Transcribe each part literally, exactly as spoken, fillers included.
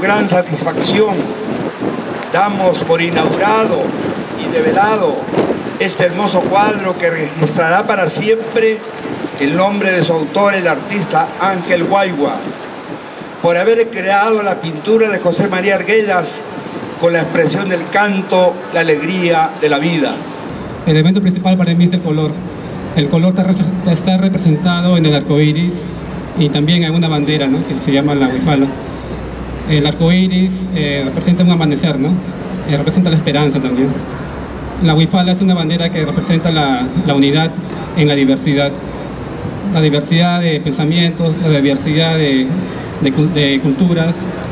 gran satisfacción damos por inaugurado y develado este hermoso cuadro que registrará para siempre el nombre de su autor, el artista Ángel Guaigua, por haber creado la pintura de José María Arguedas con la expresión del canto, la alegría de la vida. El elemento principal para mí es el color. El color está representado en el arco iris y también en una bandera, ¿no?, que se llama la huifala. El arco iris eh, representa un amanecer, ¿no? Eh, representa la esperanza también. La huifala es una bandera que representa la, la unidad en la diversidad. La diversidad de pensamientos, la diversidad de, de, de culturas.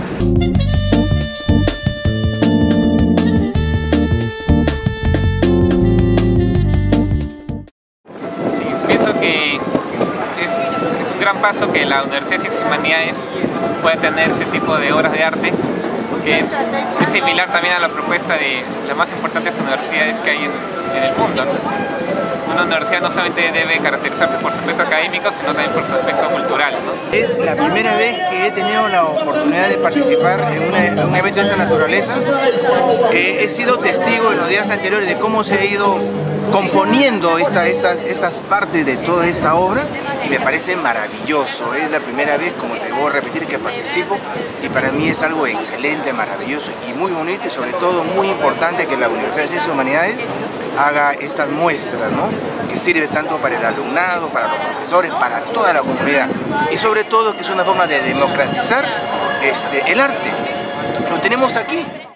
Sí, pienso que es, es un gran paso que la Universidad de Ciencias y Humanidades pueda tener ese tipo de obras de arte, que es, es similar también a la propuesta de las más importantes universidades que hay en, en el mundo, ¿no? Una universidad no solamente debe caracterizarse por su aspecto académico, sino también por su aspecto cultural, ¿no? Es la primera vez que he tenido la oportunidad de participar en, una, en un evento de esta naturaleza. Eh, he sido testigo en los días anteriores de cómo se ha ido componiendo esta, estas, estas partes de toda esta obra y me parece maravilloso. Es la primera vez, como te debo repetir, que participo y para mí es algo excelente, maravilloso y muy bonito y sobre todo muy importante que la Universidad de Ciencias y Humanidades haga estas muestras, ¿no?, que sirve tanto para el alumnado, para los profesores, para toda la comunidad y sobre todo que es una forma de democratizar este, el arte. Lo tenemos aquí.